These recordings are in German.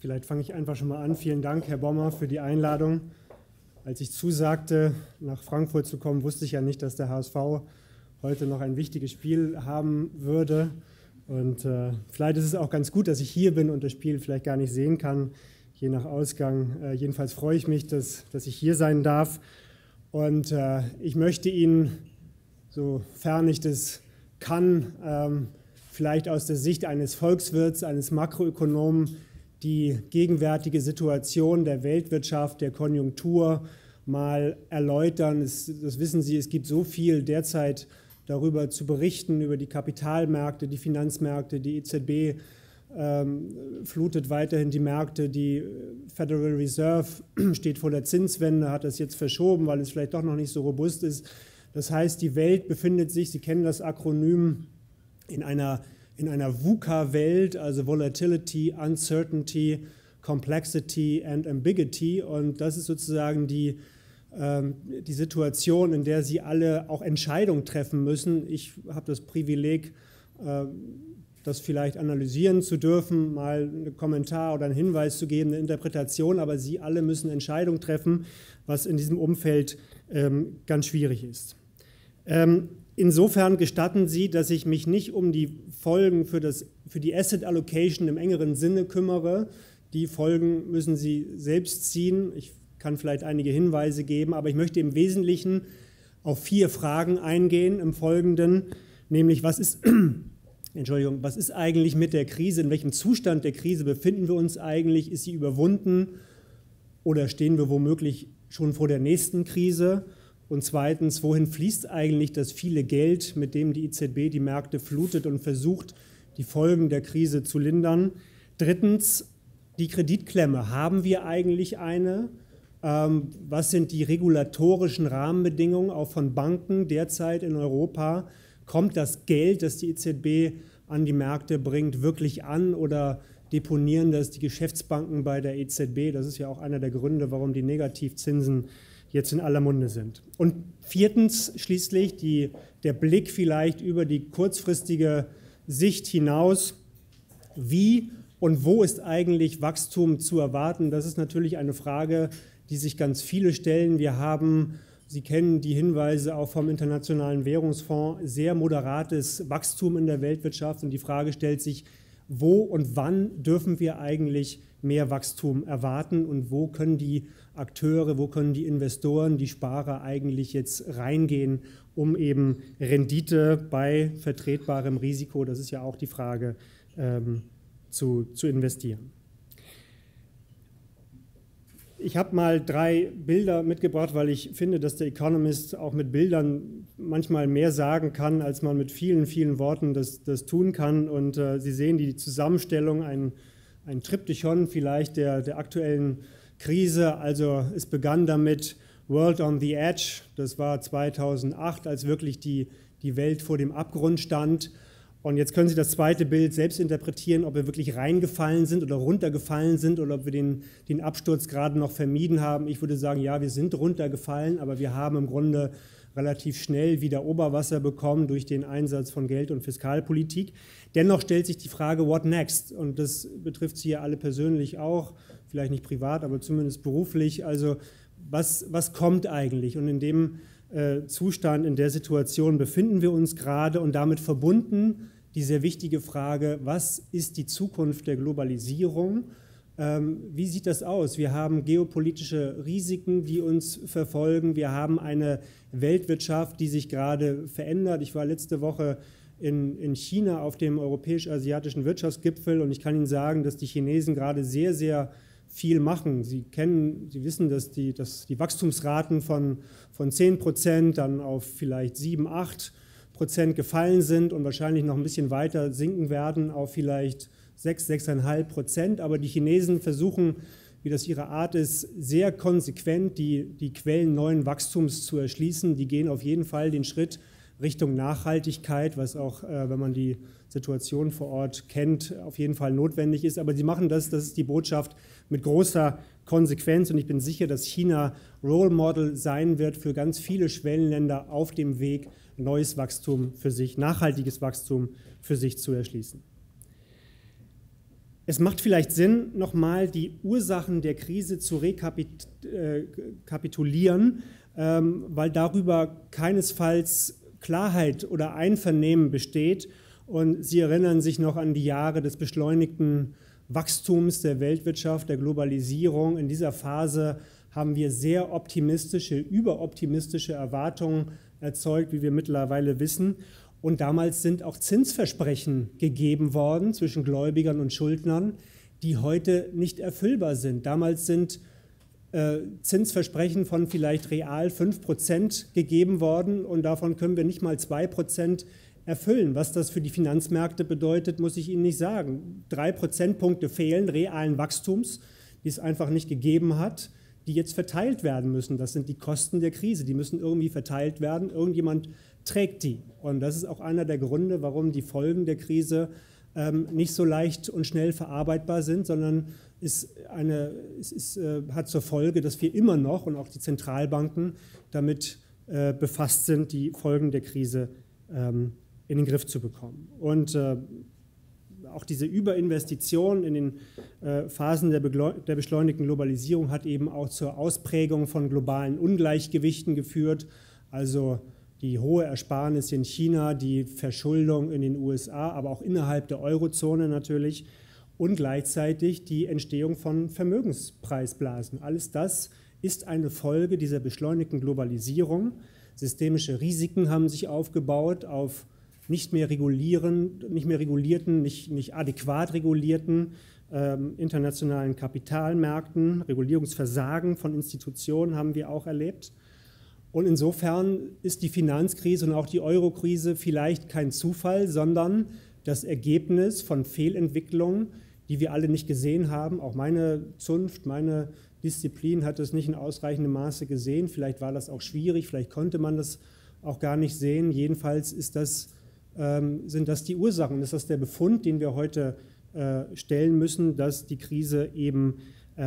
Vielleicht fange ich einfach schon mal an. Vielen Dank, Herr Bommer, für die Einladung. Als ich zusagte, nach Frankfurt zu kommen, wusste ich ja nicht, dass der HSV heute noch ein wichtiges Spiel haben würde. Und vielleicht ist es auch ganz gut, dass ich hier bin und das Spiel vielleicht gar nicht sehen kann, je nach Ausgang. Jedenfalls freue ich mich, dass ich hier sein darf. Und ich möchte Ihnen, sofern ich das kann, vielleicht aus der Sicht eines Volkswirts, eines Makroökonomen, die gegenwärtige Situation der Weltwirtschaft, der Konjunktur mal erläutern. Das wissen Sie, es gibt so viel derzeit darüber zu berichten, über die Kapitalmärkte, die Finanzmärkte, die EZB flutet weiterhin die Märkte, die Federal Reserve steht vor der Zinswende, hat das jetzt verschoben, weil es vielleicht doch noch nicht so robust ist. Das heißt, die Welt befindet sich, Sie kennen das Akronym, in einer VUCA-Welt, also Volatility, Uncertainty, Complexity and Ambiguity. Und das ist sozusagen die Situation, in der Sie alle auch Entscheidungen treffen müssen. Ich habe das Privileg, das vielleicht analysieren zu dürfen, mal einen Kommentar oder einen Hinweis zu geben, eine Interpretation, aber Sie alle müssen Entscheidungen treffen, was in diesem Umfeld ganz schwierig ist. Insofern gestatten Sie, dass ich mich nicht um die Folgen für die Asset Allocation im engeren Sinne kümmere. Die Folgen müssen Sie selbst ziehen. Ich kann vielleicht einige Hinweise geben, aber ich möchte im Wesentlichen auf 4 Fragen eingehen im Folgenden, nämlich was ist eigentlich mit der Krise, in welchem Zustand der Krise befinden wir uns eigentlich, ist sie überwunden oder stehen wir womöglich schon vor der nächsten Krise? Und zweitens, wohin fließt eigentlich das viele Geld, mit dem die EZB die Märkte flutet und versucht, die Folgen der Krise zu lindern? Drittens, die Kreditklemme. Haben wir eigentlich eine? Was sind die regulatorischen Rahmenbedingungen auch von Banken derzeit in Europa? Kommt das Geld, das die EZB an die Märkte bringt, wirklich an oder deponieren das die Geschäftsbanken bei der EZB? Das ist ja auch einer der Gründe, warum die Negativzinsen jetzt in aller Munde sind. Und viertens schließlich der Blick vielleicht über die kurzfristige Sicht hinaus. Wie und wo ist eigentlich Wachstum zu erwarten? Das ist natürlich eine Frage, die sich ganz viele stellen. Wir haben, Sie kennen die Hinweise auch vom Internationalen Währungsfonds, sehr moderates Wachstum in der Weltwirtschaft. Und die Frage stellt sich, wo und wann dürfen wir eigentlich mehr Wachstum erwarten und wo können die Akteure, wo können die Investoren, die Sparer eigentlich jetzt reingehen, um eben Rendite bei vertretbarem Risiko, das ist ja auch die Frage, zu investieren. Ich habe mal 3 Bilder mitgebracht, weil ich finde, dass der Economist auch mit Bildern manchmal mehr sagen kann, als man mit vielen, vielen Worten das tun kann. Und Sie sehen die Zusammenstellung, ein Triptychon vielleicht der aktuellen Krise. Also es begann damit World on the Edge. Das war 2008, als wirklich die Welt vor dem Abgrund stand. Und jetzt können Sie das zweite Bild selbst interpretieren, ob wir wirklich reingefallen sind oder runtergefallen sind oder ob wir den Absturz gerade noch vermieden haben. Ich würde sagen, ja, wir sind runtergefallen, aber wir haben im Grunde relativ schnell wieder Oberwasser bekommen durch den Einsatz von Geld- und Fiskalpolitik. Dennoch stellt sich die Frage, what next? Und das betrifft Sie ja alle persönlich auch, vielleicht nicht privat, aber zumindest beruflich. Also was kommt eigentlich? Und in dem Zustand, in der Situation befinden wir uns gerade und damit verbunden die sehr wichtige Frage, was ist die Zukunft der Globalisierung? Wie sieht das aus? Wir haben geopolitische Risiken, die uns verfolgen. Wir haben eine Weltwirtschaft, die sich gerade verändert. Ich war letzte Woche in China auf dem europäisch-asiatischen Wirtschaftsgipfel und ich kann Ihnen sagen, dass die Chinesen gerade sehr, sehr viel machen. Sie wissen, dass die Wachstumsraten von 10% dann auf vielleicht 7, 8% gefallen sind und wahrscheinlich noch ein bisschen weiter sinken werden auf vielleicht 6, 6,5%. Aber die Chinesen versuchen, wie das ihre Art ist, sehr konsequent die Quellen neuen Wachstums zu erschließen. Die gehen auf jeden Fall den Schritt Richtung Nachhaltigkeit, was auch, wenn man die Situation vor Ort kennt, auf jeden Fall notwendig ist. Aber sie machen das ist die Botschaft, mit großer Konsequenz. Und ich bin sicher, dass China Role Model sein wird für ganz viele Schwellenländer auf dem Weg, neues Wachstum für sich, nachhaltiges Wachstum für sich zu erschließen. Es macht vielleicht Sinn, nochmal die Ursachen der Krise zu rekapitulieren, weil darüber keinesfalls Klarheit oder Einvernehmen besteht. Und Sie erinnern sich noch an die Jahre des beschleunigten Wachstums der Weltwirtschaft, der Globalisierung. In dieser Phase haben wir sehr optimistische, überoptimistische Erwartungen erzeugt, wie wir mittlerweile wissen. Und damals sind auch Zinsversprechen gegeben worden zwischen Gläubigern und Schuldnern, die heute nicht erfüllbar sind. Damals sind Zinsversprechen von vielleicht real 5% gegeben worden und davon können wir nicht mal 2% erfüllen. Was das für die Finanzmärkte bedeutet, muss ich Ihnen nicht sagen. 3 Prozentpunkte fehlen realen Wachstums, die es einfach nicht gegeben hat, die jetzt verteilt werden müssen. Das sind die Kosten der Krise, die müssen irgendwie verteilt werden. Irgendjemand trägt die. Und das ist auch einer der Gründe, warum die Folgen der Krise nicht so leicht und schnell verarbeitbar sind, sondern hat zur Folge, dass wir immer noch und auch die Zentralbanken damit befasst sind, die Folgen der Krise in den Griff zu bekommen. Und auch diese Überinvestition in den Phasen der beschleunigten Globalisierung hat eben auch zur Ausprägung von globalen Ungleichgewichten geführt, also die hohe Ersparnis in China, die Verschuldung in den USA, aber auch innerhalb der Eurozone natürlich und gleichzeitig die Entstehung von Vermögenspreisblasen. Alles das ist eine Folge dieser beschleunigten Globalisierung. Systemische Risiken haben sich aufgebaut auf nicht mehr regulierten, nicht adäquat regulierten internationalen Kapitalmärkten. Regulierungsversagen von Institutionen haben wir auch erlebt. Und insofern ist die Finanzkrise und auch die Eurokrise vielleicht kein Zufall, sondern das Ergebnis von Fehlentwicklungen, die wir alle nicht gesehen haben. Auch meine Zunft, meine Disziplin hat es nicht in ausreichendem Maße gesehen. Vielleicht war das auch schwierig, vielleicht konnte man das auch gar nicht sehen. Jedenfalls sind das die Ursachen. Das ist der Befund, den wir heute stellen müssen, dass die Krise eben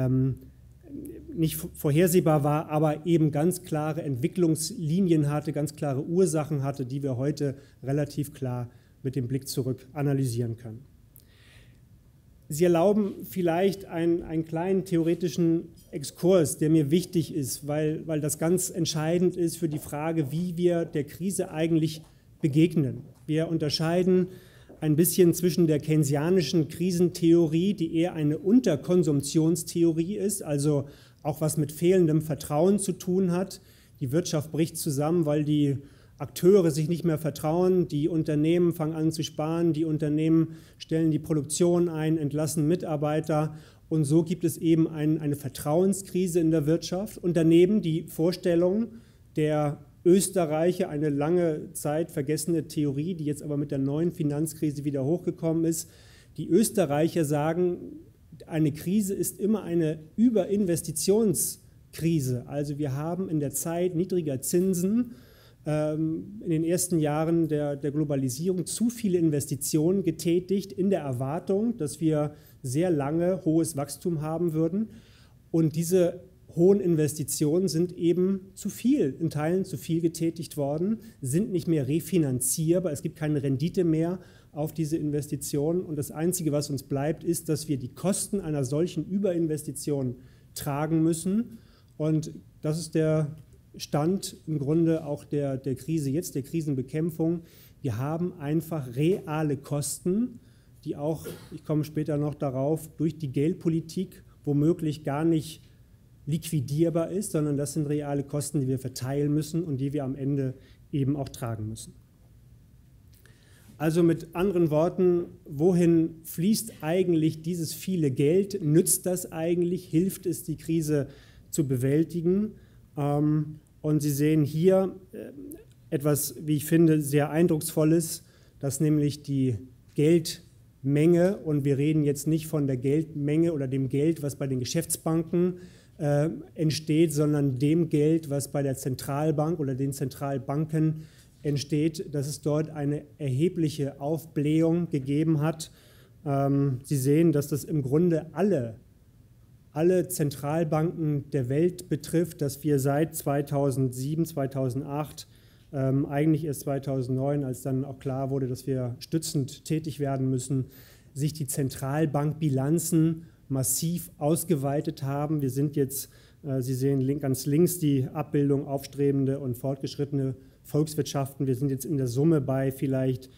nicht vorhersehbar war, aber eben ganz klare Entwicklungslinien hatte, ganz klare Ursachen hatte, die wir heute relativ klar mit dem Blick zurück analysieren können. Sie erlauben vielleicht einen kleinen theoretischen Exkurs, der mir wichtig ist, weil das ganz entscheidend ist für die Frage, wie wir der Krise eigentlich begegnen. Wir unterscheiden ein bisschen zwischen der keynesianischen Krisentheorie, die eher eine Unterkonsumptionstheorie ist, also auch was mit fehlendem Vertrauen zu tun hat. Die Wirtschaft bricht zusammen, weil die Akteure sich nicht mehr vertrauen, die Unternehmen fangen an zu sparen, die Unternehmen stellen die Produktion ein, entlassen Mitarbeiter und so gibt es eben eine Vertrauenskrise in der Wirtschaft und daneben die Vorstellung der Österreicher, eine lange Zeit vergessene Theorie, die jetzt aber mit der neuen Finanzkrise wieder hochgekommen ist. Die Österreicher sagen, eine Krise ist immer eine Überinvestitionskrise. Also wir haben in der Zeit niedriger Zinsen, in den ersten Jahren der Globalisierung zu viele Investitionen getätigt, in der Erwartung, dass wir sehr lange hohes Wachstum haben würden. Und diese hohen Investitionen sind eben zu viel, in Teilen zu viel getätigt worden, sind nicht mehr refinanzierbar, es gibt keine Rendite mehr auf diese Investitionen. Und das Einzige, was uns bleibt, ist, dass wir die Kosten einer solchen Überinvestition tragen müssen. Und das ist der Stand im Grunde auch der Krise jetzt, der Krisenbekämpfung. Wir haben einfach reale Kosten, die auch, ich komme später noch darauf, durch die Geldpolitik womöglich gar nicht liquidierbar ist, sondern das sind reale Kosten, die wir verteilen müssen und die wir am Ende eben auch tragen müssen. Also mit anderen Worten, wohin fließt eigentlich dieses viele Geld? Nützt das eigentlich? Hilft es, die Krise zu bewältigen? Und Sie sehen hier etwas, wie ich finde, sehr Eindrucksvolles, dass nämlich die Geldmenge, und wir reden jetzt nicht von der Geldmenge oder dem Geld, was bei den Geschäftsbanken entsteht, sondern dem Geld, was bei der Zentralbank oder den Zentralbanken entsteht, dass es dort eine erhebliche Aufblähung gegeben hat. Sie sehen, dass das im Grunde alle Zentralbanken der Welt betrifft, dass wir seit 2007, 2008, eigentlich erst 2009, als dann auch klar wurde, dass wir stützend tätig werden müssen, sich die Zentralbankbilanzen massiv ausgeweitet haben. Wir sind jetzt, Sie sehen ganz links die Abbildung aufstrebende und fortgeschrittene Volkswirtschaften. Wir sind jetzt in der Summe bei vielleicht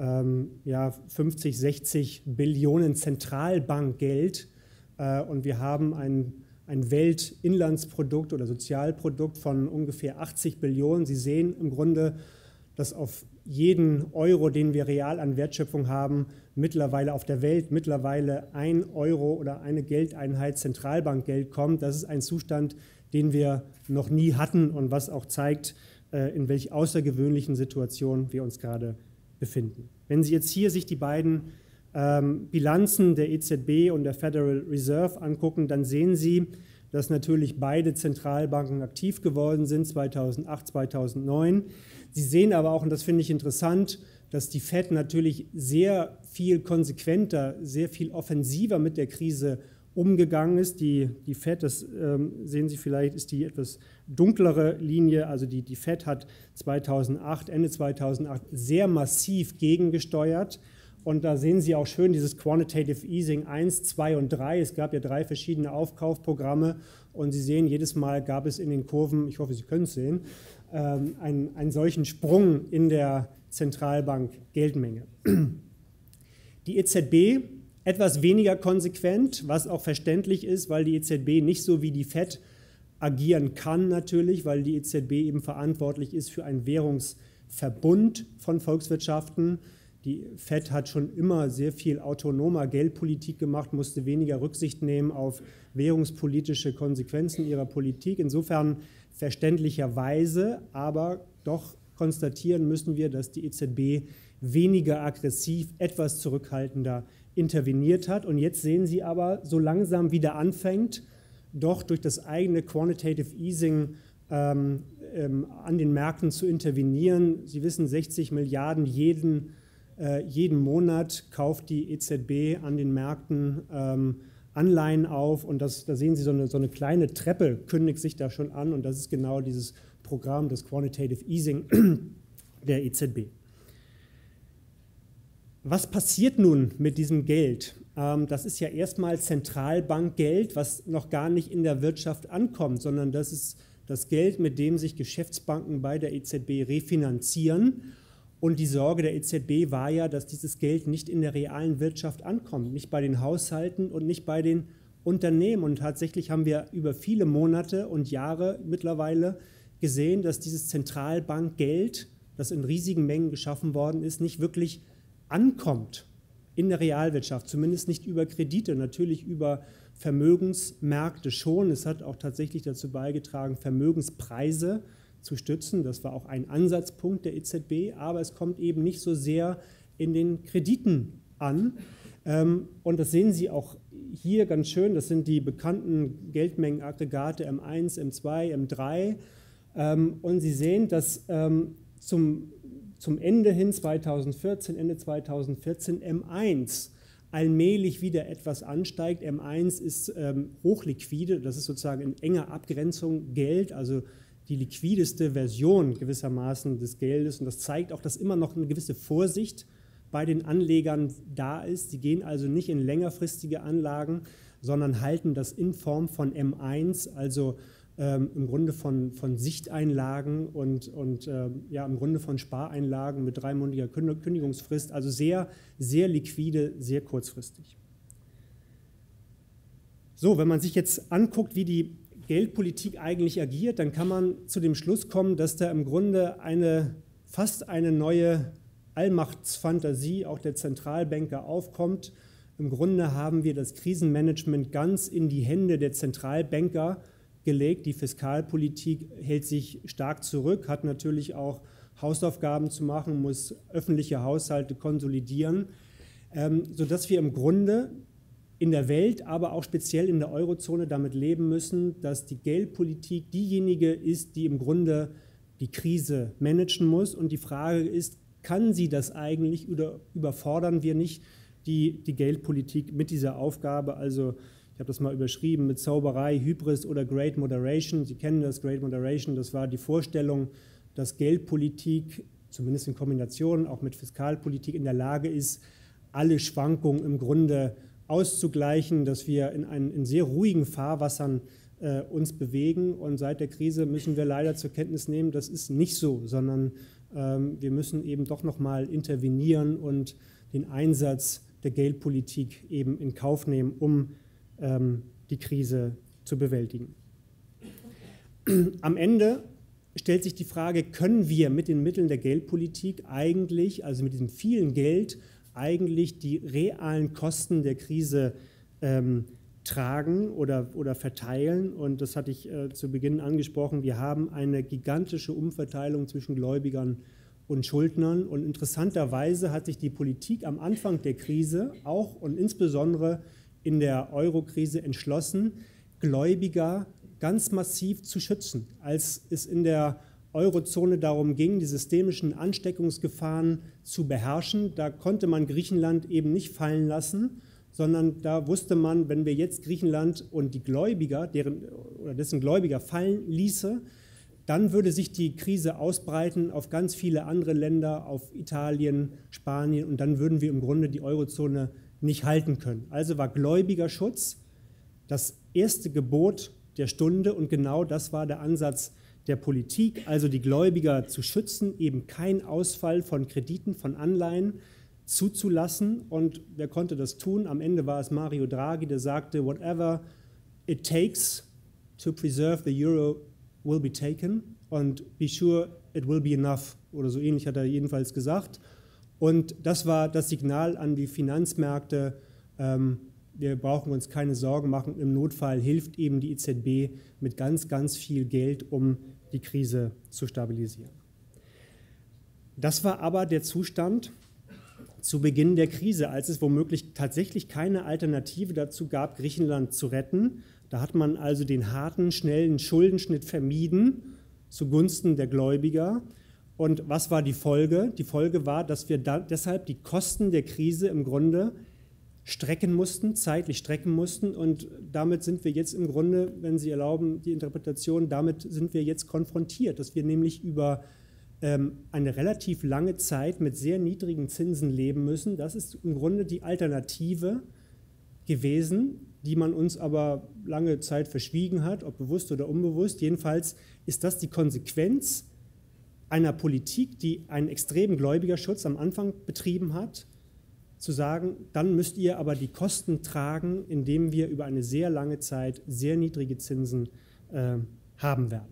50, 60 Billionen Zentralbankgeld und wir haben ein Weltinlandsprodukt oder Sozialprodukt von ungefähr 80 Billionen. Sie sehen im Grunde, dass auf jeden Euro, den wir real an Wertschöpfung haben, mittlerweile auf der Welt mittlerweile 1 Euro oder eine Geldeinheit Zentralbankgeld kommt. Das ist ein Zustand, den wir noch nie hatten und was auch zeigt, in welch außergewöhnlichen Situationen wir uns gerade befinden. Wenn Sie jetzt hier sich die beiden Bilanzen der EZB und der Federal Reserve angucken, dann sehen Sie, dass natürlich beide Zentralbanken aktiv geworden sind, 2008, 2009. Sie sehen aber auch, und das finde ich interessant, dass die Fed natürlich sehr viel konsequenter, sehr viel offensiver mit der Krise umgegangen ist. Die Fed, das sehen Sie vielleicht, ist die etwas dunklere Linie. Also die Fed hat Ende 2008 sehr massiv gegengesteuert. Und da sehen Sie auch schön dieses Quantitative Easing 1, 2 und 3. Es gab ja 3 verschiedene Aufkaufprogramme und Sie sehen, jedes Mal gab es in den Kurven, ich hoffe, Sie können es sehen, einen solchen Sprung in der Zentralbank-Geldmenge. Die EZB etwas weniger konsequent, was auch verständlich ist, weil die EZB nicht so wie die Fed agieren kann natürlich, weil die EZB eben verantwortlich ist für einen Währungsverbund von Volkswirtschaften. Die Fed hat schon immer sehr viel autonomer Geldpolitik gemacht, musste weniger Rücksicht nehmen auf währungspolitische Konsequenzen ihrer Politik. Insofern verständlicherweise, aber doch konstatieren müssen wir, dass die EZB weniger aggressiv, etwas zurückhaltender interveniert hat. Und jetzt sehen Sie aber, so langsam wieder anfängt, doch durch das eigene Quantitative Easing an den Märkten zu intervenieren. Sie wissen, 60 Milliarden jeden Monat kauft die EZB an den Märkten Anleihen auf und da sehen Sie so eine kleine Treppe kündigt sich da schon an und das ist genau dieses Programm, das Quantitative Easing der EZB. Was passiert nun mit diesem Geld? Das ist ja erstmal Zentralbankgeld, was noch gar nicht in der Wirtschaft ankommt, sondern das ist das Geld, mit dem sich Geschäftsbanken bei der EZB refinanzieren. Und die Sorge der EZB war ja, dass dieses Geld nicht in der realen Wirtschaft ankommt, nicht bei den Haushalten und nicht bei den Unternehmen. Und tatsächlich haben wir über viele Monate und Jahre mittlerweile gesehen, dass dieses Zentralbankgeld, das in riesigen Mengen geschaffen worden ist, nicht wirklich ankommt in der Realwirtschaft, zumindest nicht über Kredite, natürlich über Vermögensmärkte schon. Es hat auch tatsächlich dazu beigetragen, Vermögenspreise zu stützen. Das war auch ein Ansatzpunkt der EZB, aber es kommt eben nicht so sehr in den Krediten an. Und das sehen Sie auch hier ganz schön. Das sind die bekannten Geldmengenaggregate M1, M2, M3. Und Sie sehen, dass zum Ende hin 2014, Ende 2014 M1 allmählich wieder etwas ansteigt. M1 ist hochliquide, das ist sozusagen in enger Abgrenzung Geld, also die liquideste Version gewissermaßen des Geldes. Und das zeigt auch, dass immer noch eine gewisse Vorsicht bei den Anlegern da ist. Sie gehen also nicht in längerfristige Anlagen, sondern halten das in Form von M1, also im Grunde von Sichteinlagen und ja, im Grunde von Spareinlagen mit 3-monatiger Kündigungsfrist, also sehr, sehr liquide, sehr kurzfristig. So, wenn man sich jetzt anguckt, wie die Geldpolitik eigentlich agiert, dann kann man zu dem Schluss kommen, dass da im Grunde fast eine neue Allmachtsfantasie auch der Zentralbanker aufkommt. Im Grunde haben wir das Krisenmanagement ganz in die Hände der Zentralbanker gelegt. Die Fiskalpolitik hält sich stark zurück, hat natürlich auch Hausaufgaben zu machen, muss öffentliche Haushalte konsolidieren, sodass wir im Grunde in der Welt, aber auch speziell in der Eurozone damit leben müssen, dass die Geldpolitik diejenige ist, die im Grunde die Krise managen muss. Und die Frage ist, kann sie das eigentlich oder überfordern wir nicht die Geldpolitik mit dieser Aufgabe? Also ich habe das mal überschrieben mit Zauberei, Hybris oder Great Moderation. Sie kennen das, Great Moderation, das war die Vorstellung, dass Geldpolitik, zumindest in Kombination auch mit Fiskalpolitik, in der Lage ist, alle Schwankungen im Grunde auszugleichen, dass wir in sehr ruhigen Fahrwassern uns bewegen. Und seit der Krise müssen wir leider zur Kenntnis nehmen, das ist nicht so, sondern wir müssen eben doch nochmal intervenieren und den Einsatz der Geldpolitik eben in Kauf nehmen, um die Krise zu bewältigen. Am Ende stellt sich die Frage, können wir mit den Mitteln der Geldpolitik eigentlich, also mit diesem vielen Geld, eigentlich die realen Kosten der Krise tragen oder verteilen? Und das hatte ich zu Beginn angesprochen, wir haben eine gigantische Umverteilung zwischen Gläubigern und Schuldnern. Und interessanterweise hat sich die Politik am Anfang der Krise auch und insbesondere in der Euro-Krise entschlossen, Gläubiger ganz massiv zu schützen. Als es in der Eurozone darum ging, die systemischen Ansteckungsgefahren zu beherrschen, da konnte man Griechenland eben nicht fallen lassen, sondern da wusste man, wenn wir jetzt Griechenland und die Gläubiger, dessen Gläubiger fallen ließe, dann würde sich die Krise ausbreiten auf ganz viele andere Länder, auf Italien, Spanien, und dann würden wir im Grunde die Eurozone nicht halten können. Also war Gläubigerschutz das erste Gebot der Stunde und genau das war der Ansatz der Politik, also die Gläubiger zu schützen, eben keinen Ausfall von Krediten, von Anleihen zuzulassen. Und wer konnte das tun? Am Ende war es Mario Draghi, der sagte, whatever it takes to preserve the euro will be taken and be sure it will be enough. Oder so ähnlich hat er jedenfalls gesagt. Und das war das Signal an die Finanzmärkte, wir brauchen uns keine Sorgen machen, im Notfall hilft eben die EZB mit ganz, ganz viel Geld, um die Krise zu stabilisieren. Das war aber der Zustand zu Beginn der Krise, als es womöglich tatsächlich keine Alternative dazu gab, Griechenland zu retten. Da hat man also den harten, schnellen Schuldenschnitt vermieden zugunsten der Gläubiger. Und was war die Folge? Die Folge war, dass wir deshalb die Kosten der Krise im Grunde strecken mussten, zeitlich strecken mussten, und damit sind wir jetzt im Grunde, wenn Sie erlauben, die Interpretation, damit sind wir jetzt konfrontiert, dass wir nämlich über eine relativ lange Zeit mit sehr niedrigen Zinsen leben müssen. Das ist im Grunde die Alternative gewesen, die man uns aber lange Zeit verschwiegen hat, ob bewusst oder unbewusst. Jedenfalls ist das die Konsequenz einer Politik, die einen extremen Gläubigerschutz am Anfang betrieben hat, zu sagen, dann müsst ihr aber die Kosten tragen, indem wir über eine sehr lange Zeit sehr niedrige Zinsen haben werden.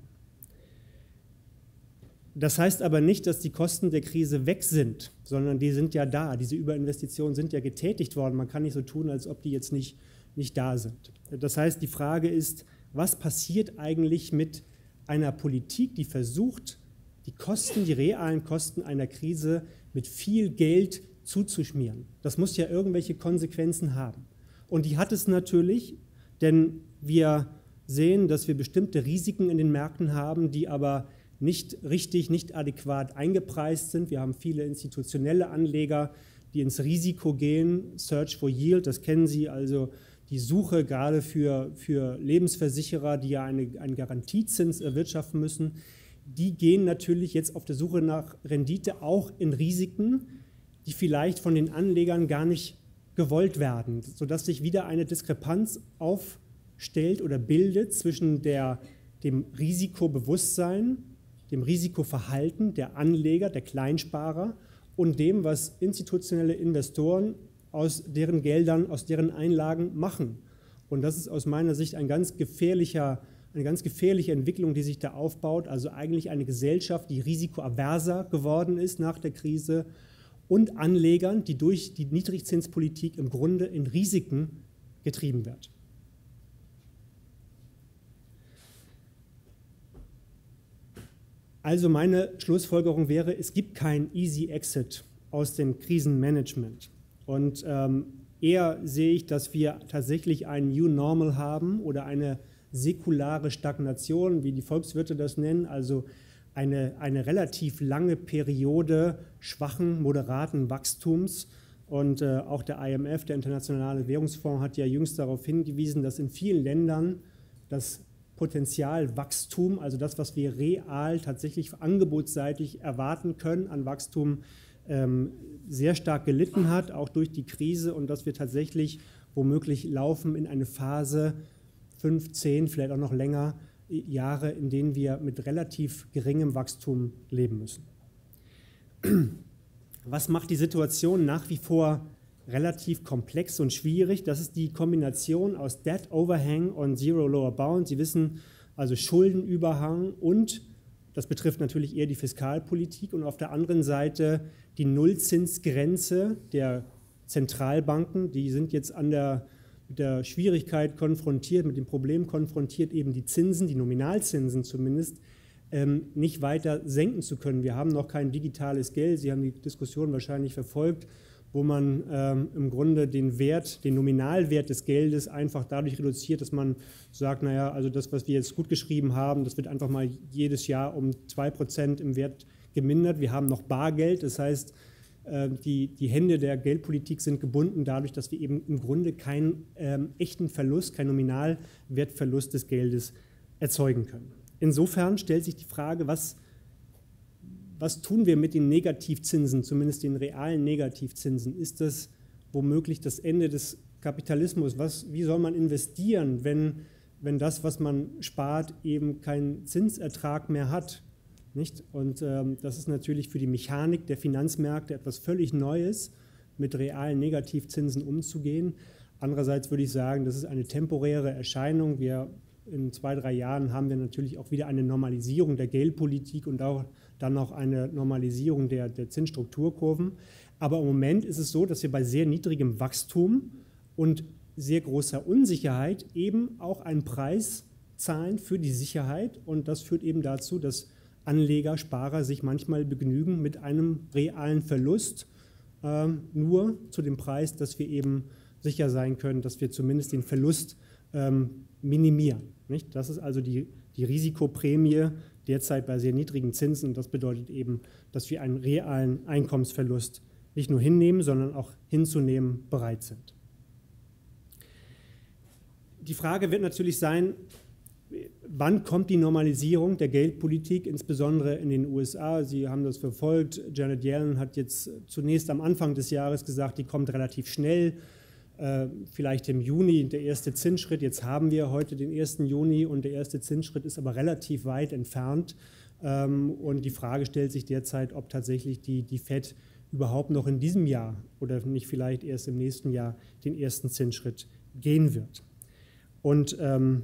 Das heißt aber nicht, dass die Kosten der Krise weg sind, sondern die sind ja da. Diese Überinvestitionen sind ja getätigt worden. Man kann nicht so tun, als ob die jetzt nicht da sind. Das heißt, die Frage ist, was passiert eigentlich mit einer Politik, die versucht, die Kosten, die realen Kosten einer Krise mit viel Geld zuzuschmieren. Das muss ja irgendwelche Konsequenzen haben. Und die hat es natürlich, denn wir sehen, dass wir bestimmte Risiken in den Märkten haben, die aber nicht richtig, nicht adäquat eingepreist sind. Wir haben viele institutionelle Anleger, die ins Risiko gehen, Search for Yield, das kennen Sie, also die Suche gerade für Lebensversicherer, die ja einen Garantiezins erwirtschaften müssen, die gehen natürlich jetzt auf der Suche nach Rendite auch in Risiken, die vielleicht von den Anlegern gar nicht gewollt werden, sodass sich wieder eine Diskrepanz aufstellt oder bildet zwischen dem Risikobewusstsein, dem Risikoverhalten der Anleger, der Kleinsparer und dem, was institutionelle Investoren aus deren Geldern, aus deren Einlagen machen. Und das ist aus meiner Sicht eine ganz gefährliche Entwicklung, die sich da aufbaut, also eigentlich eine Gesellschaft, die risikoaverser geworden ist nach der Krise, und Anlegern, die durch die Niedrigzinspolitik im Grunde in Risiken getrieben wird. Also meine Schlussfolgerung wäre, es gibt kein Easy Exit aus dem Krisenmanagement. Und eher sehe ich, dass wir tatsächlich ein New Normal haben oder eine säkulare Stagnation, wie die Volkswirte das nennen, also eine relativ lange Periode schwachen, moderaten Wachstums. Und auch der IMF, der Internationale Währungsfonds, hat ja jüngst darauf hingewiesen, dass in vielen Ländern das Potenzialwachstum, also das, was wir real tatsächlich angebotsseitig erwarten können an Wachstum, sehr stark gelitten hat, auch durch die Krise, und dass wir tatsächlich womöglich laufen in eine Phase 5, 10, vielleicht auch noch länger Jahre, in denen wir mit relativ geringem Wachstum leben müssen. Was macht die Situation nach wie vor relativ komplex und schwierig? Das ist die Kombination aus Debt Overhang und Zero Lower Bound. Sie wissen, also Schuldenüberhang, und das betrifft natürlich eher die Fiskalpolitik, und auf der anderen Seite die Nullzinsgrenze der Zentralbanken. Die sind jetzt mit der Schwierigkeit konfrontiert, mit dem Problem konfrontiert, eben die Zinsen, die Nominalzinsen zumindest, nicht weiter senken zu können. Wir haben noch kein digitales Geld. Sie haben die Diskussion wahrscheinlich verfolgt, wo man im Grunde den Nominalwert des Geldes einfach dadurch reduziert, dass man sagt, naja, also das, was wir jetzt gut geschrieben haben, das wird einfach mal jedes Jahr um 2% im Wert gemindert. Wir haben noch Bargeld, das heißt, die Hände der Geldpolitik sind gebunden dadurch, dass wir eben im Grunde keinen echten Verlust, keinen Nominalwertverlust des Geldes erzeugen können. Insofern stellt sich die Frage, was tun wir mit den Negativzinsen, zumindest den realen Negativzinsen? Ist das womöglich das Ende des Kapitalismus? Wie soll man investieren, wenn das, was man spart, eben keinen Zinsertrag mehr hat? Nicht? Und das ist natürlich für die Mechanik der Finanzmärkte etwas völlig Neues, mit realen Negativzinsen umzugehen. Andererseits würde ich sagen, das ist eine temporäre Erscheinung. In 2, 3 Jahren haben wir natürlich auch wieder eine Normalisierung der Geldpolitik und auch dann auch eine Normalisierung der Zinsstrukturkurven. Aber im Moment ist es so, dass wir bei sehr niedrigem Wachstum und sehr großer Unsicherheit eben auch einen Preis zahlen für die Sicherheit. Und das führt eben dazu, dass Anleger, Sparer sich manchmal begnügen mit einem realen Verlust, nur zu dem Preis, dass wir eben sicher sein können, dass wir zumindest den Verlust minimieren. Nicht? Das ist also die Risikoprämie derzeit bei sehr niedrigen Zinsen. Und das bedeutet eben, dass wir einen realen Einkommensverlust nicht nur hinnehmen, sondern auch hinzunehmen bereit sind. Die Frage wird natürlich sein, wann kommt die Normalisierung der Geldpolitik, insbesondere in den USA? Sie haben das verfolgt. Janet Yellen hat jetzt zunächst am Anfang des Jahres gesagt, die kommt relativ schnell, vielleicht im Juni der erste Zinsschritt. Jetzt haben wir heute den 1. Juni und der erste Zinsschritt ist aber relativ weit entfernt. Und die Frage stellt sich derzeit, ob tatsächlich die FED überhaupt noch in diesem Jahr oder nicht vielleicht erst im nächsten Jahr den ersten Zinsschritt gehen wird. Und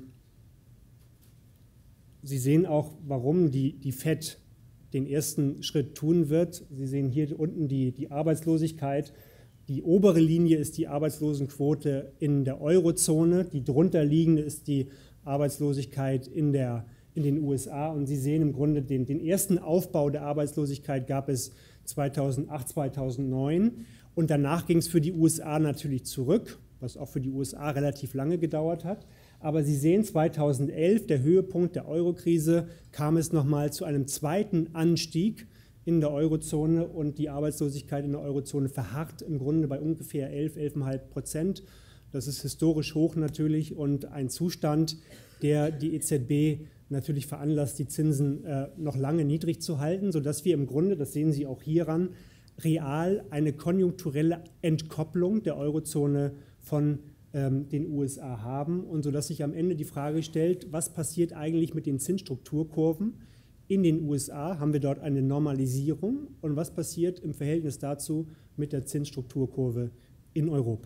Sie sehen auch, warum die FED den ersten Schritt tun wird. Sie sehen hier unten die Arbeitslosigkeit. Die obere Linie ist die Arbeitslosenquote in der Eurozone. Die drunter liegende ist die Arbeitslosigkeit in den USA. Und Sie sehen im Grunde den ersten Aufbau der Arbeitslosigkeit gab es 2008, 2009. Und danach ging es für die USA natürlich zurück, was auch für die USA relativ lange gedauert hat. Aber Sie sehen, 2011, der Höhepunkt der Eurokrise, kam es nochmal zu einem zweiten Anstieg in der Eurozone und die Arbeitslosigkeit in der Eurozone verharrt im Grunde bei ungefähr 11,5%. Das ist historisch hoch natürlich und ein Zustand, der die EZB natürlich veranlasst, die Zinsen noch lange niedrig zu halten, sodass wir im Grunde, das sehen Sie auch hieran, real eine konjunkturelle Entkopplung der Eurozone von den USA haben und sodass sich am Ende die Frage stellt, was passiert eigentlich mit den Zinsstrukturkurven? In den USA haben wir dort eine Normalisierung und was passiert im Verhältnis dazu mit der Zinsstrukturkurve in Europa?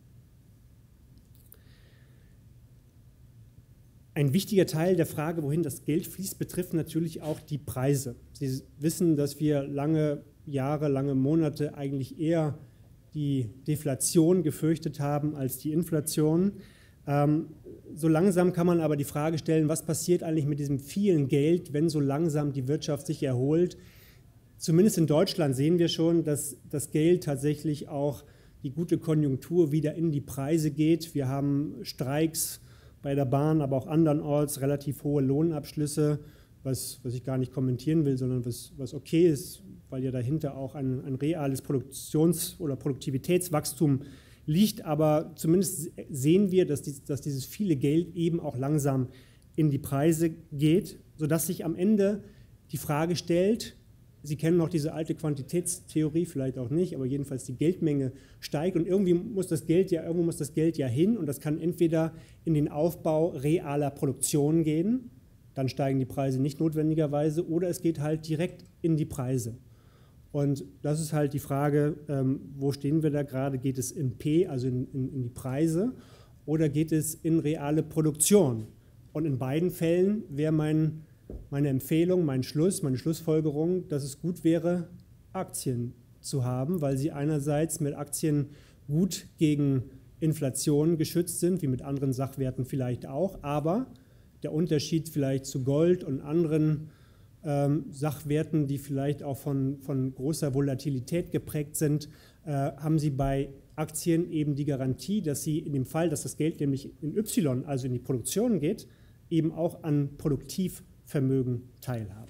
Ein wichtiger Teil der Frage, wohin das Geld fließt, betrifft natürlich auch die Preise. Sie wissen, dass wir lange Jahre, lange Monate eigentlich eher die Deflation gefürchtet haben als die Inflation. So langsam kann man aber die Frage stellen, was passiert eigentlich mit diesem vielen Geld, wenn so langsam die Wirtschaft sich erholt. Zumindest in Deutschland sehen wir schon, dass das Geld tatsächlich auch die gute Konjunktur wieder in die Preise geht. Wir haben Streiks bei der Bahn, aber auch andernorts, relativ hohe Lohnabschlüsse, was ich gar nicht kommentieren will, sondern was okay ist, weil ja dahinter auch ein reales Produktions- oder Produktivitätswachstum liegt, aber zumindest sehen wir, dass dieses viele Geld eben auch langsam in die Preise geht, sodass sich am Ende die Frage stellt, Sie kennen noch diese alte Quantitätstheorie, vielleicht auch nicht, aber jedenfalls die Geldmenge steigt und irgendwo muss das Geld ja hin und das kann entweder in den Aufbau realer Produktion gehen, dann steigen die Preise nicht notwendigerweise, oder es geht halt direkt in die Preise. Und das ist halt die Frage, wo stehen wir da gerade? Geht es in P, also in die Preise, oder geht es in reale Produktion? Und in beiden Fällen wäre meine Empfehlung, meine Schlussfolgerung, dass es gut wäre, Aktien zu haben, weil sie einerseits mit Aktien gut gegen Inflation geschützt sind, wie mit anderen Sachwerten vielleicht auch, aber der Unterschied vielleicht zu Gold und anderen Sachwerten, die vielleicht auch von großer Volatilität geprägt sind, haben Sie bei Aktien eben die Garantie, dass Sie in dem Fall, dass das Geld nämlich in Y, also in die Produktion geht, eben auch an Produktivvermögen teilhaben.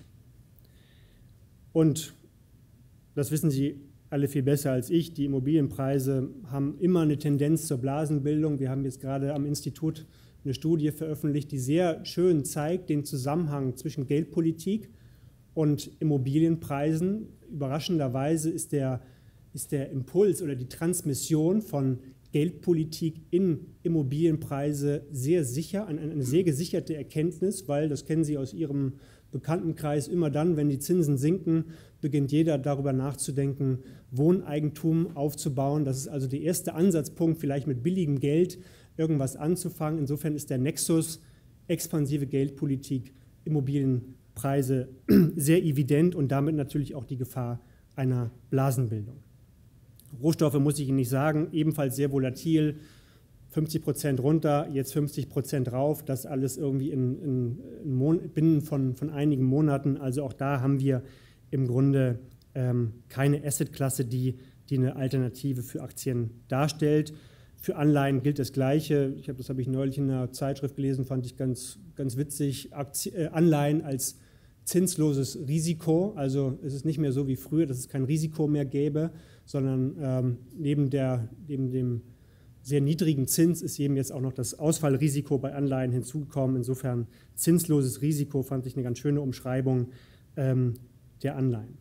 Und das wissen Sie alle viel besser als ich, die Immobilienpreise haben immer eine Tendenz zur Blasenbildung. Wir haben jetzt gerade am Institut eine Studie veröffentlicht, die sehr schön zeigt den Zusammenhang zwischen Geldpolitik und Immobilienpreisen. Überraschenderweise ist der Impuls oder die Transmission von Geldpolitik in Immobilienpreise sehr sicher, eine sehr gesicherte Erkenntnis, weil, das kennen Sie aus Ihrem Bekanntenkreis, immer dann, wenn die Zinsen sinken, beginnt jeder darüber nachzudenken, Wohneigentum aufzubauen. Das ist also der erste Ansatzpunkt, vielleicht mit billigem Geld irgendwas anzufangen. Insofern ist der Nexus expansive Geldpolitik, Immobilienpreise sehr evident und damit natürlich auch die Gefahr einer Blasenbildung. Rohstoffe muss ich Ihnen nicht sagen, ebenfalls sehr volatil, 50% runter, jetzt 50% rauf, das alles irgendwie binnen von einigen Monaten. Also auch da haben wir im Grunde keine Assetklasse, die eine Alternative für Aktien darstellt. Für Anleihen gilt das Gleiche. Das habe ich neulich in einer Zeitschrift gelesen, fand ich ganz witzig. Anleihen als zinsloses Risiko, also es ist nicht mehr so wie früher, dass es kein Risiko mehr gäbe, sondern neben dem sehr niedrigen Zins ist eben jetzt auch noch das Ausfallrisiko bei Anleihen hinzugekommen. Insofern zinsloses Risiko fand ich eine ganz schöne Umschreibung der Anleihen.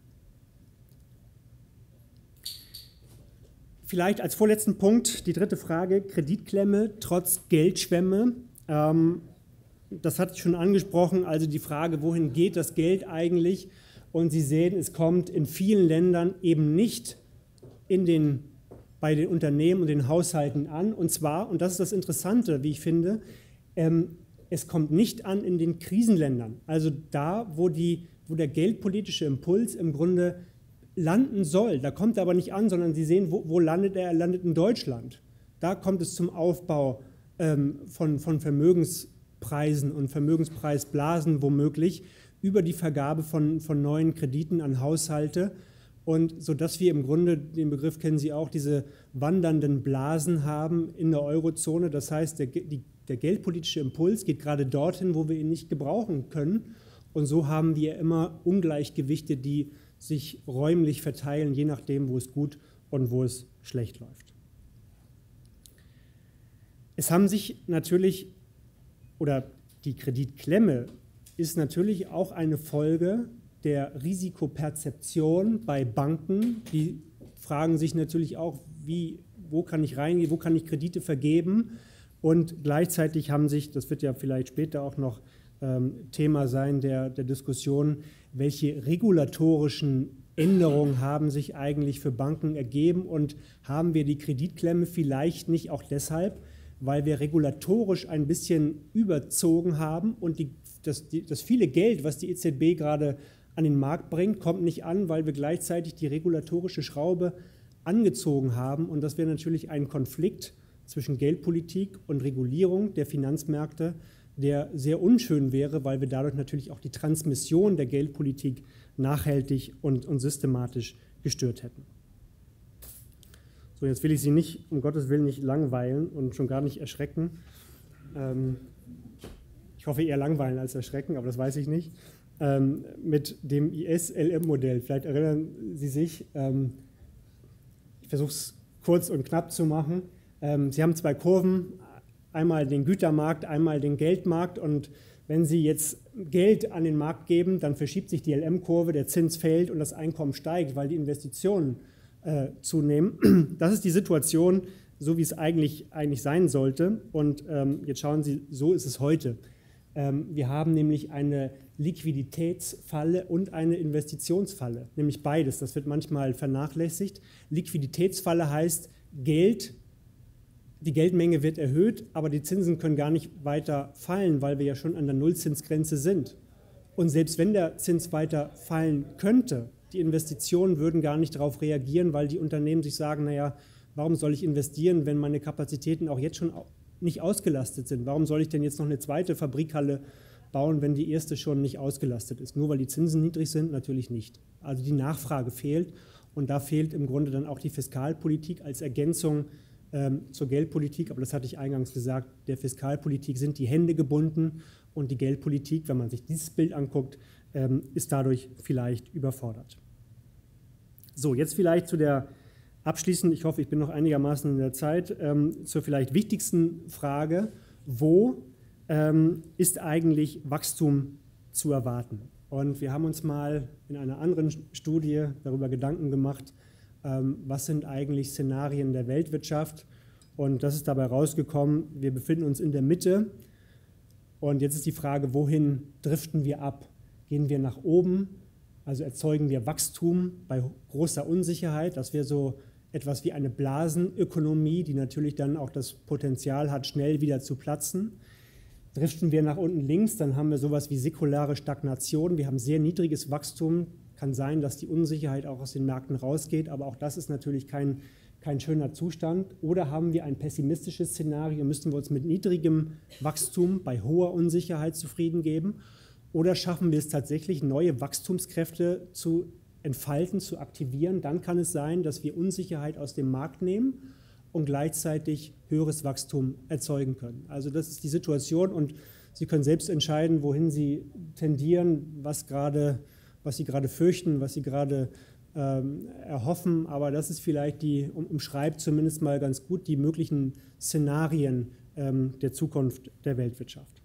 Vielleicht als vorletzten Punkt die dritte Frage, Kreditklemme trotz Geldschwemme. Das hatte ich schon angesprochen, also die Frage, wohin geht das Geld eigentlich? Und Sie sehen, es kommt in vielen Ländern eben nicht bei den Unternehmen und den Haushalten an. Und zwar, und das ist das Interessante, wie ich finde, es kommt nicht an in den Krisenländern. Also da, wo der geldpolitische Impuls im Grunde landen soll. Da kommt er aber nicht an, sondern Sie sehen, wo landet er? Er landet in Deutschland. Da kommt es zum Aufbau von Vermögenspreisen und Vermögenspreisblasen womöglich über die Vergabe von neuen Krediten an Haushalte. Und sodass wir im Grunde, den Begriff kennen Sie auch, diese wandernden Blasen haben in der Eurozone. Das heißt, der geldpolitische Impuls geht gerade dorthin, wo wir ihn nicht gebrauchen können. Und so haben wir immer Ungleichgewichte, die sich räumlich verteilen, je nachdem, wo es gut und wo es schlecht läuft. Es haben sich natürlich, oder die Kreditklemme ist natürlich auch eine Folge der Risikoperzeption bei Banken. Die fragen sich natürlich auch, wo kann ich reingehen, wo kann ich Kredite vergeben? Und gleichzeitig haben sich, das wird ja vielleicht später auch noch Thema sein der Diskussion, welche regulatorischen Änderungen haben sich eigentlich für Banken ergeben und haben wir die Kreditklemme vielleicht nicht auch deshalb, weil wir regulatorisch ein bisschen überzogen haben und das viele Geld, was die EZB gerade an den Markt bringt, kommt nicht an, weil wir gleichzeitig die regulatorische Schraube angezogen haben. Und das wäre natürlich ein Konflikt zwischen Geldpolitik und Regulierung der Finanzmärkte, der sehr unschön wäre, weil wir dadurch natürlich auch die Transmission der Geldpolitik nachhaltig und systematisch gestört hätten. So, jetzt will ich Sie nicht, um Gottes Willen, nicht langweilen und schon gar nicht erschrecken. Ich hoffe eher langweilen als erschrecken, aber das weiß ich nicht. Mit dem IS-LM-Modell. Vielleicht erinnern Sie sich, ich versuche es kurz und knapp zu machen. Sie haben zwei Kurven, einmal den Gütermarkt, einmal den Geldmarkt. Und wenn Sie jetzt Geld an den Markt geben, dann verschiebt sich die LM-Kurve, der Zins fällt und das Einkommen steigt, weil die Investitionen zunehmen. Das ist die Situation, so wie es eigentlich sein sollte. Und jetzt schauen Sie, so ist es heute. Wir haben nämlich eine Liquiditätsfalle und eine Investitionsfalle, nämlich beides. Das wird manchmal vernachlässigt. Liquiditätsfalle heißt, die Geldmenge wird erhöht, aber die Zinsen können gar nicht weiter fallen, weil wir ja schon an der Nullzinsgrenze sind. Und selbst wenn der Zins weiter fallen könnte, die Investitionen würden gar nicht darauf reagieren, weil die Unternehmen sich sagen, naja, warum soll ich investieren, wenn meine Kapazitäten auch jetzt schon nicht ausgelastet sind? Warum soll ich denn jetzt noch eine zweite Fabrikhalle bauen, wenn die erste schon nicht ausgelastet ist? Nur weil die Zinsen niedrig sind? Natürlich nicht. Also die Nachfrage fehlt und da fehlt im Grunde dann auch die Fiskalpolitik als Ergänzung zur Geldpolitik. Aber das hatte ich eingangs gesagt, der Fiskalpolitik sind die Hände gebunden und die Geldpolitik, wenn man sich dieses Bild anguckt, ist dadurch vielleicht überfordert. So, jetzt vielleicht zu der abschließend, ich hoffe, ich bin noch einigermaßen in der Zeit, zur vielleicht wichtigsten Frage, wo ist eigentlich Wachstum zu erwarten? Und wir haben uns mal in einer anderen Studie darüber Gedanken gemacht, was sind eigentlich Szenarien der Weltwirtschaft? Und das ist dabei rausgekommen, wir befinden uns in der Mitte. Und jetzt ist die Frage, wohin driften wir ab? Gehen wir nach oben? Also erzeugen wir Wachstum bei großer Unsicherheit? Das wäre so etwas wie eine Blasenökonomie, die natürlich dann auch das Potenzial hat, schnell wieder zu platzen. Driften wir nach unten links, dann haben wir sowas wie säkulare Stagnation. Wir haben sehr niedriges Wachstum. Kann sein, dass die Unsicherheit auch aus den Märkten rausgeht, aber auch das ist natürlich kein schöner Zustand. Oder haben wir ein pessimistisches Szenario, müssen wir uns mit niedrigem Wachstum bei hoher Unsicherheit zufrieden geben? Oder schaffen wir es tatsächlich, neue Wachstumskräfte zu entfalten, zu aktivieren? Dann kann es sein, dass wir Unsicherheit aus dem Markt nehmen und gleichzeitig höheres Wachstum erzeugen können. Also das ist die Situation und Sie können selbst entscheiden, wohin Sie tendieren, was Sie gerade fürchten, was Sie gerade erhoffen. Aber das ist vielleicht umschreibt zumindest mal ganz gut die möglichen Szenarien der Zukunft der Weltwirtschaft.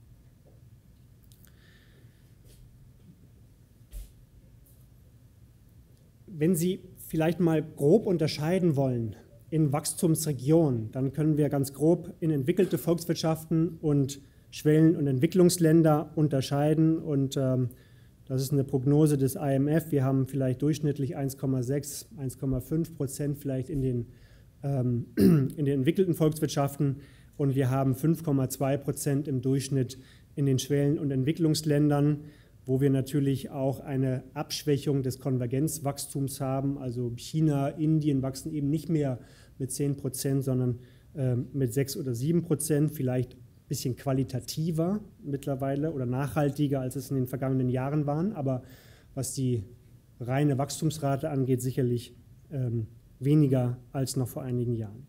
Wenn Sie vielleicht mal grob unterscheiden wollen in Wachstumsregionen, dann können wir ganz grob in entwickelte Volkswirtschaften und Schwellen- und Entwicklungsländer unterscheiden. Und das ist eine Prognose des IMF. Wir haben vielleicht durchschnittlich 1,6, 1,5% vielleicht in den entwickelten Volkswirtschaften und wir haben 5,2% im Durchschnitt in den Schwellen- und Entwicklungsländern, wo wir natürlich auch eine Abschwächung des Konvergenzwachstums haben. Also China, Indien wachsen eben nicht mehr mit 10%, sondern mit 6 oder 7%, vielleicht ein bisschen qualitativer mittlerweile oder nachhaltiger, als es in den vergangenen Jahren waren. Aber was die reine Wachstumsrate angeht, sicherlich weniger als noch vor einigen Jahren.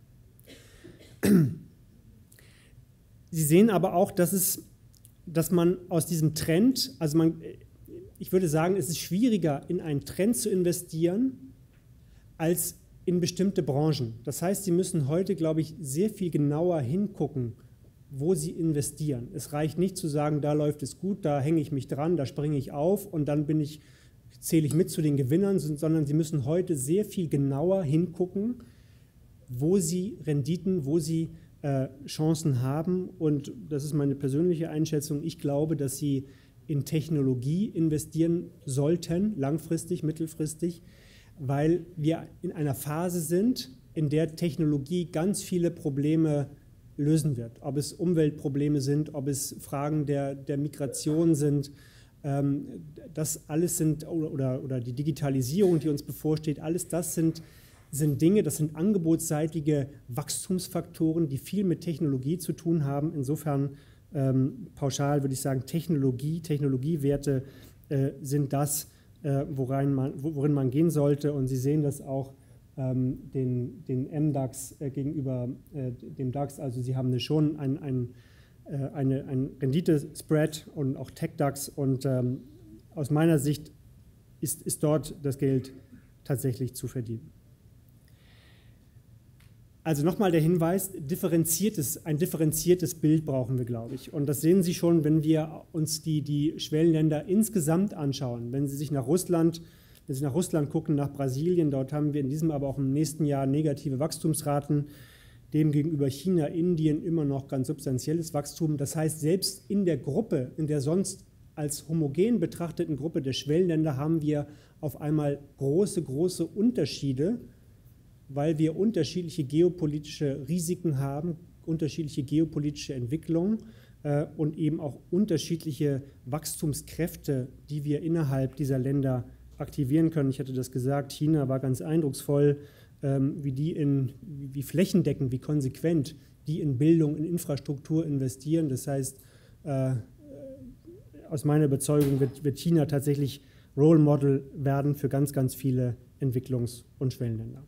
Sie sehen aber auch, dass man aus diesem Trend, ich würde sagen, es ist schwieriger, in einen Trend zu investieren, als in bestimmte Branchen. Das heißt, Sie müssen heute, glaube ich, sehr viel genauer hingucken, wo Sie investieren. Es reicht nicht zu sagen, da läuft es gut, da hänge ich mich dran, da springe ich auf und dann zähle ich mit zu den Gewinnern, sondern Sie müssen heute sehr viel genauer hingucken, wo Sie Renditen, wo Sie Chancen haben. Und das ist meine persönliche Einschätzung. Ich glaube, dass Sie in Technologie investieren sollten, langfristig, mittelfristig, weil wir in einer Phase sind, in der Technologie ganz viele Probleme lösen wird. Ob es Umweltprobleme sind, ob es Fragen der Migration sind, das alles sind, oder die Digitalisierung, die uns bevorsteht, alles das sind Dinge, das sind angebotsseitige Wachstumsfaktoren, die viel mit Technologie zu tun haben. Insofern pauschal würde ich sagen, Technologiewerte sind das, worin man gehen sollte. Und Sie sehen das auch den MDAX gegenüber dem DAX. Also Sie haben schon ein Renditespread und auch TechDAX. Und aus meiner Sicht ist dort das Geld tatsächlich zu verdienen. Also nochmal der Hinweis, ein differenziertes Bild brauchen wir, glaube ich. Und das sehen Sie schon, wenn wir uns die Schwellenländer insgesamt anschauen. Wenn Sie nach Russland gucken, nach Brasilien, dort haben wir in diesem, aber auch im nächsten Jahr negative Wachstumsraten. Demgegenüber China, Indien immer noch ganz substanzielles Wachstum. Das heißt, selbst in der Gruppe, in der sonst als homogen betrachteten Gruppe der Schwellenländer haben wir auf einmal große Unterschiede, weil wir unterschiedliche geopolitische Risiken haben, unterschiedliche geopolitische Entwicklungen und eben auch unterschiedliche Wachstumskräfte, die wir innerhalb dieser Länder aktivieren können. Ich hatte das gesagt, China war ganz eindrucksvoll, wie flächendeckend, wie konsequent die in Bildung, in Infrastruktur investieren. Das heißt, aus meiner Überzeugung wird China tatsächlich Role Model werden für ganz viele Entwicklungs- und Schwellenländer.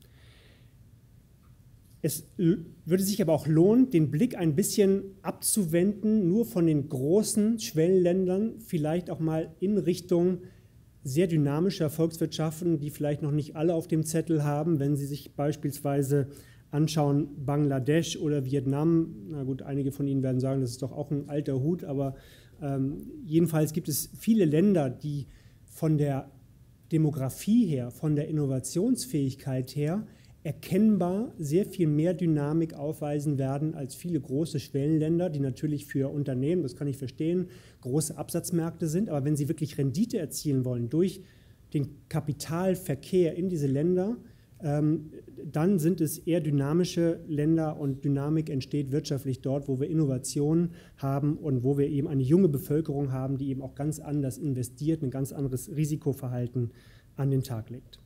Es würde sich aber auch lohnen, den Blick ein bisschen abzuwenden, nur von den großen Schwellenländern, vielleicht auch mal in Richtung sehr dynamischer Volkswirtschaften, die vielleicht noch nicht alle auf dem Zettel haben, wenn Sie sich beispielsweise anschauen, Bangladesch oder Vietnam. Na gut, einige von Ihnen werden sagen, das ist doch auch ein alter Hut, aber jedenfalls gibt es viele Länder, die von der Demografie her, von der Innovationsfähigkeit her erkennbar sehr viel mehr Dynamik aufweisen werden als viele große Schwellenländer, die natürlich für Unternehmen, das kann ich verstehen, große Absatzmärkte sind. Aber wenn sie wirklich Rendite erzielen wollen durch den Kapitalverkehr in diese Länder, dann sind es eher dynamische Länder und Dynamik entsteht wirtschaftlich dort, wo wir Innovationen haben und wo wir eben eine junge Bevölkerung haben, die eben auch ganz anders investiert, ein ganz anderes Risikoverhalten an den Tag legt.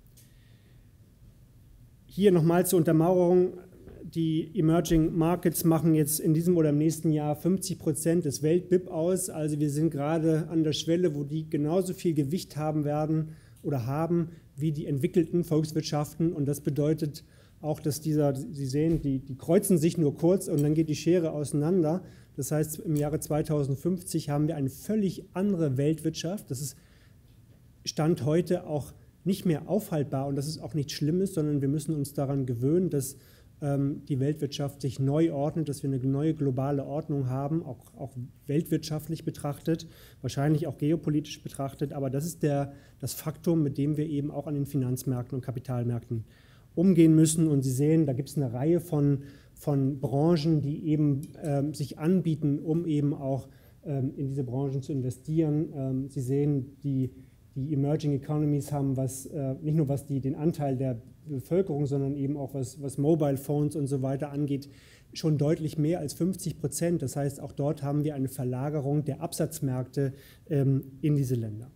Hier nochmal zur Untermauerung, die Emerging Markets machen jetzt in diesem oder im nächsten Jahr 50% des Welt-BIP aus. Also wir sind gerade an der Schwelle, wo die genauso viel Gewicht haben werden oder haben wie die entwickelten Volkswirtschaften. Und das bedeutet auch, dass Sie sehen, die kreuzen sich nur kurz und dann geht die Schere auseinander. Das heißt, im Jahre 2050 haben wir eine völlig andere Weltwirtschaft. Das ist Stand heute auch nicht mehr aufhaltbar und das ist auch nichts Schlimmes, sondern wir müssen uns daran gewöhnen, dass die Weltwirtschaft sich neu ordnet, dass wir eine neue globale Ordnung haben, auch weltwirtschaftlich betrachtet, wahrscheinlich auch geopolitisch betrachtet, aber das ist das Faktum, mit dem wir eben auch an den Finanzmärkten und Kapitalmärkten umgehen müssen. Und Sie sehen, da gibt es eine Reihe von Branchen, die eben sich anbieten, um eben auch in diese Branchen zu investieren. Sie sehen, die Emerging Economies haben nicht nur was den Anteil der Bevölkerung, sondern eben auch was Mobile Phones und so weiter angeht, schon deutlich mehr als 50%. Das heißt, auch dort haben wir eine Verlagerung der Absatzmärkte in diese Länder.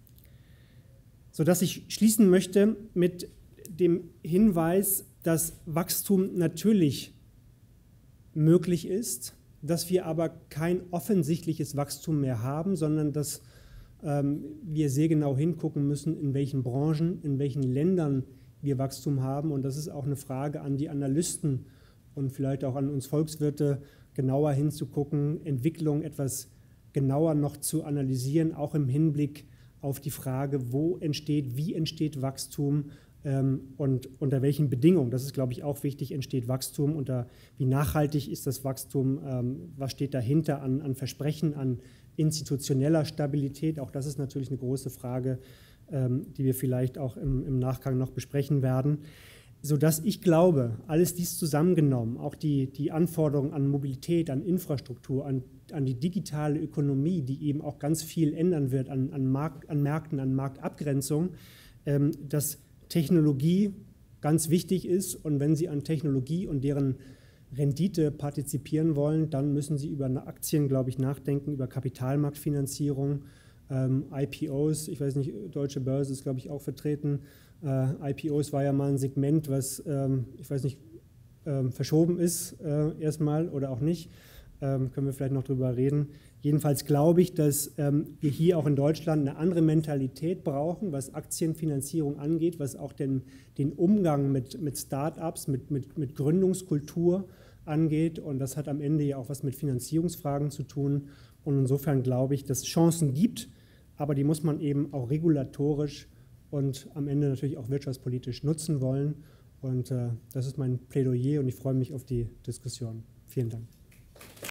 Sodass ich schließen möchte mit dem Hinweis, dass Wachstum natürlich möglich ist, dass wir aber kein offensichtliches Wachstum mehr haben, sondern dass wir sehr genau hingucken müssen, in welchen Branchen, in welchen Ländern wir Wachstum haben. Und das ist auch eine Frage an die Analysten und vielleicht auch an uns Volkswirte, genauer hinzugucken, Entwicklung etwas genauer noch zu analysieren, auch im Hinblick auf die Frage, wie entsteht Wachstum und unter welchen Bedingungen. Das ist, glaube ich, auch wichtig, entsteht Wachstum, wie nachhaltig ist das Wachstum, was steht dahinter an Versprechen, an institutioneller Stabilität. Auch das ist natürlich eine große Frage, die wir vielleicht auch im Nachgang noch besprechen werden, sodass ich glaube, alles dies zusammengenommen, auch die Anforderungen an Mobilität, an Infrastruktur, an die digitale Ökonomie, die eben auch ganz viel ändern wird an Märkten, an Marktabgrenzung, dass Technologie ganz wichtig ist und wenn Sie an Technologie und deren Rendite partizipieren wollen, dann müssen Sie über Aktien, glaube ich, nachdenken, über Kapitalmarktfinanzierung, IPOs, ich weiß nicht, Deutsche Börse ist, glaube ich, auch vertreten. IPOs war ja mal ein Segment, was, ich weiß nicht, verschoben ist erstmal oder auch nicht. Können wir vielleicht noch drüber reden. Jedenfalls glaube ich, dass wir hier auch in Deutschland eine andere Mentalität brauchen, was Aktienfinanzierung angeht, was auch den Umgang mit Start-ups, mit Gründungskultur angeht. Und das hat am Ende ja auch was mit Finanzierungsfragen zu tun. Und insofern glaube ich, dass es Chancen gibt, aber die muss man eben auch regulatorisch und am Ende natürlich auch wirtschaftspolitisch nutzen wollen. Und das ist mein Plädoyer und ich freue mich auf die Diskussion. Vielen Dank.